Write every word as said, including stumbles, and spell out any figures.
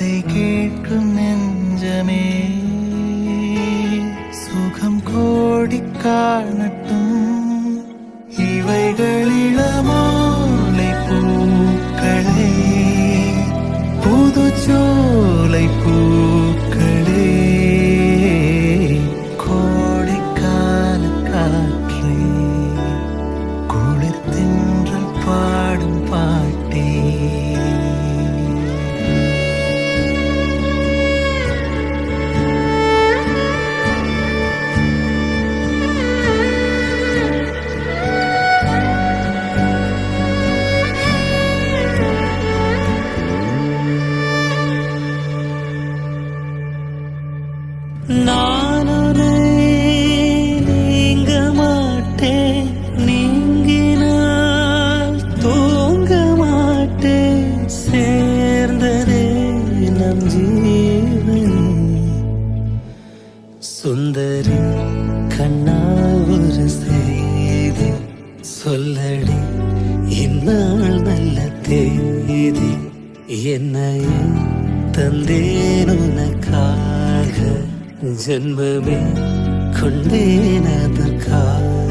கதை கேட்கும் நெஞ்சமே சுகம் கோடி காணட்டும். இவைகளிளமாலை பூக்களே புதுச்சோலை பூக்களே கோடைக்கால காற்றே குளிர் தென்றல் பாடும் பாட்டே. நானுனை நீங்க மாட்டேன், நீங்கினால் தூங்க மாட்டேன். சேர்ந்ததே நம் ஜீவன். சுந்தரி கண்ணால் ஒரு செய்தி சொல்லடி, இந்நாள் நல்ல தேதி. என்னையே தந்தேன் உனக்காக, ஜன்மமே கொண்டேன் அதற்காக.